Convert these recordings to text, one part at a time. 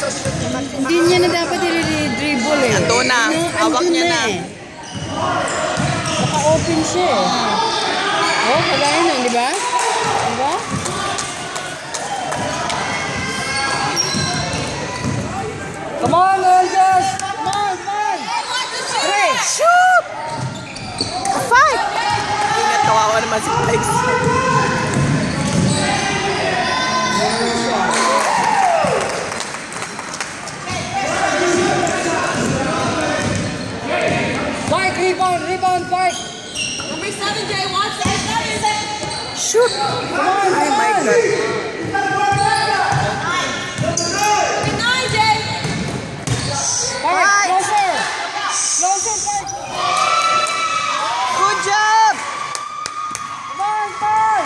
Hindi niya na dapat i-dribble eh. Ando na. Hawak niya na. Naka-open siya eh. Oh, kagaya na, di ba? Di ba? Come on, Angels! Come on, come on! Three! Shoot! Fight! Ingat, kawawa naman si Flex. Fight, rebound, fight! Number 7, Jay, watch that. Shoot! Come on, Oh my God. Number 9, Jay. Fight, closer! Closer, fight! Good job! Come on, fight!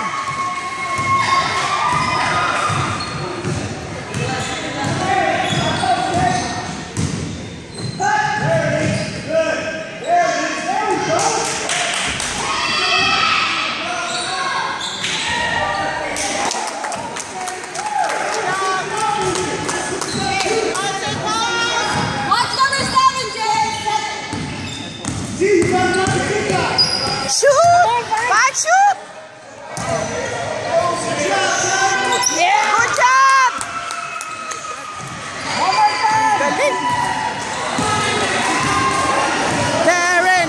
Watch number 7, Jay. Shoot! Fight, shoot! Yeah! Good job! One more time! Galing! Darren!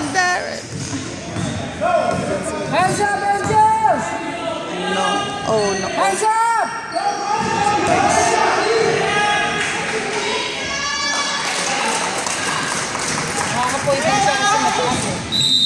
Hands up, Angels! No. Oh, no. Hands up! Nakakapoint lang siya kasi mataas eh.